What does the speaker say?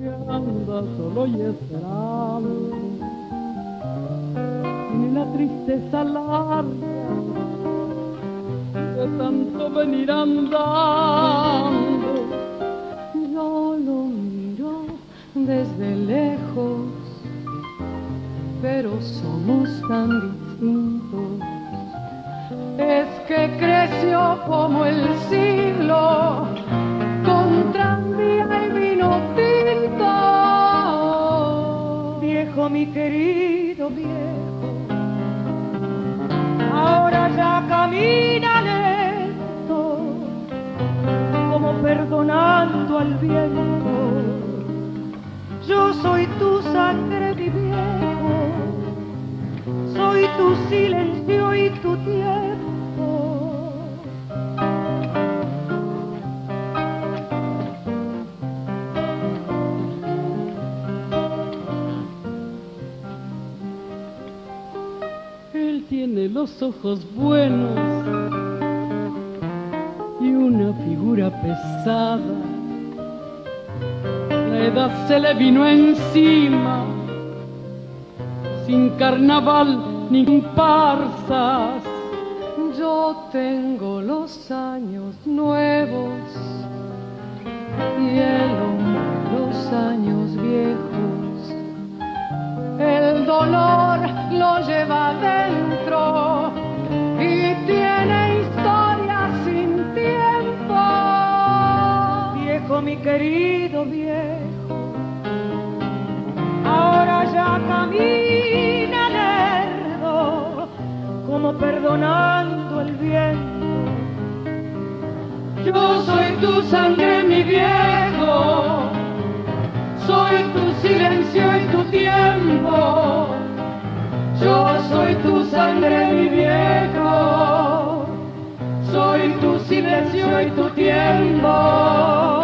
que anda solo y esperando, ni la tristeza larga de tanto venir andando. Yo lo miro desde lejos, pero somos tan distintos. Es que creció como el siglo, con tranvía y vino tinto. Viejo, mi querido viejo, ahora ya camina lento, como perdonando al viento. Yo soy tu sangre, mi viejo, soy tu silencio y tu tiempo. Él tiene los ojos buenos y una figura pesada. La edad se le vino encima, sin carnaval ni comparsas. Yo tengo los años nuevos y el hombre los años viejos. El dolor lo lleva dentro y tiene historia sin tiempo. Viejo, mi querido viejo, ahora ya camina lerdo, como perdonando el viento. Yo soy tu sangre, mi viejo, soy tu silencio y tu tiempo. Yo soy tu sangre, mi viejo, soy tu silencio y tu tiempo.